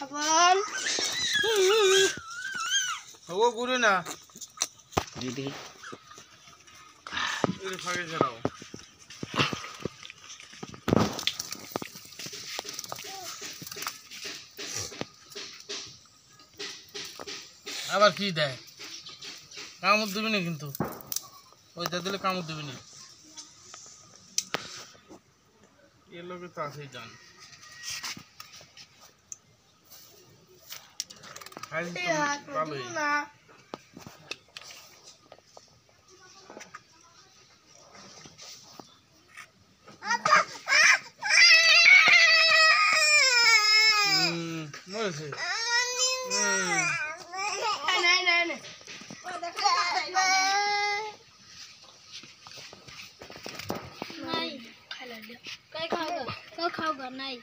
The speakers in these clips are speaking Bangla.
সাবান ও গুরে না দিদি এর ফাঁকে ছাড়াও আবার কি দেয় কামড় দিবি না কিন্তু ওইটা দিলে কামড় দিবি না এর লোকে তো আছেই জান ভালোই মরেছে খাওগা নাই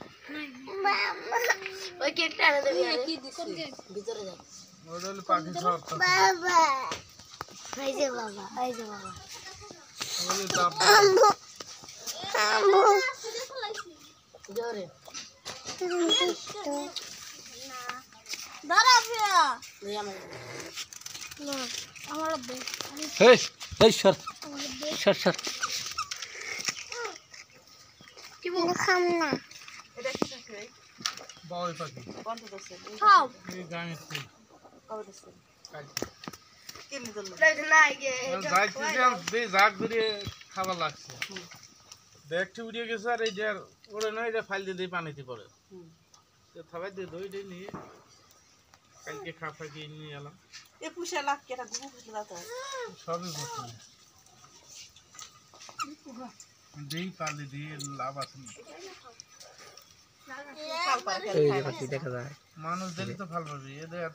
ওই কেকটা আনে দেবি কি দিছিস ভিতরে যা ওটা হলো পাখি শর্ত বাবা এই যে বাবা ওই তাপ আমু জোরে দাঁড়া ফিয়া না আমার আব্বু এই এই সর সর সর কি বল খাম না এটা কি থাকে বাউই পাখি কোনটা দছে খাও এই গানে কবে দছে কাল কিনে দিল না গে যাইতে জাগ ধরে খাবার লাগছে দেখতে উড়িয়ে গেছে আর এই যে ওরে নয় এটা ফাইল দিয়ে পানিতে পড়ে থাবাই দিয়ে দই দিয়ে নিয়ে কালকে খাফা গিয়ে নিয়ে এলাম এ পুষে লাগ কেটা গুবু পুষে দাও সবই বসে দেই পালি দিয়ে লাভ আছে এই যে পাখি দেখা যায় মানুষ দিলে তো ভালো পাবি এদের এত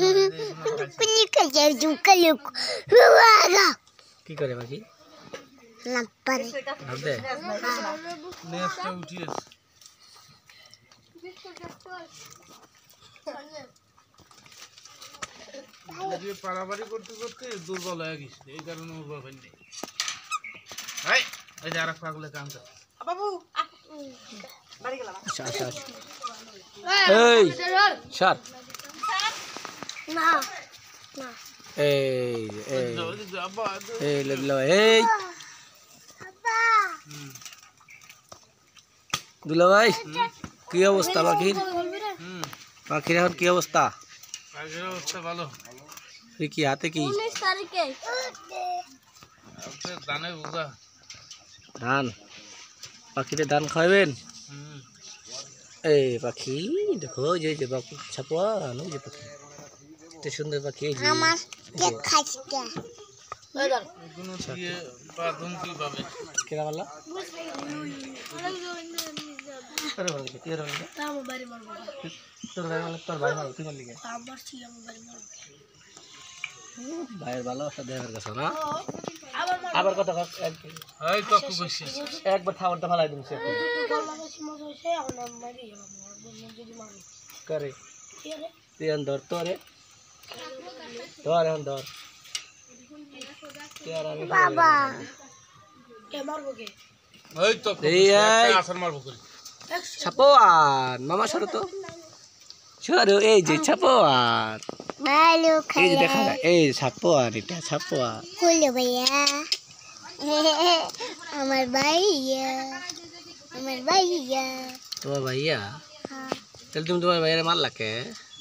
কি করে পাখি লাম্পারে ভাববে নেসটা উঠিয়েছে দিয়ে পারাবারি করতে করতে দুর্বল হয়ে গেছে এই কারণে উর্বর হয়নি এই এই যে আরেক পাগলে কাম করে বাবু বাড়ি গেলাম আচ্ছা এই সর না না এই এই আব্বা এই লাগলো এই দুলা ভাই কি অবস্থা পাখির পাখির এখন কি অবস্থা আগের অবস্থা ভালো কি হাতে কি 19 তারিখে আপনার দানে বুঝা ধান পাখিতে ধান খাওয়াবেন এই পাখি দেখো যে যে বাবু ছাপা ওই যে পাখি এত সুন্দর পাখি এই যে আমার কেক খাইছে এগুলো দিয়ে বাথরুম কি পাবে কেরা বললা আরে বল কি এর বল আমার বাড়ি মারবো তোর ভাই বলে তোর ভাই মারো তুই বললি কে আমার ছিল আমার বাড়ি মারবো ভাইয়ের ভালোবাসা দেওয়ার কাছে না আবার কথা এই কাকু কইছিস একবার খাবারটা ফালাই দিন সে করে তুই ধর তোরে ধর এখন ধর বাবা কে মারবো কে এই তো এই আসর মারবো করি ছাপোয়ার মামা সরো তো সরো এই যে ছাপোয়ার ভালো এই যে দেখা যায় এই ছাপোয়ার এটা ছাপোয়ার হলো ভাইয়া আমার ভাইয়া তোমার ভাইয়া তাহলে তুমি তোমার ভাইয়ারে মারলা কে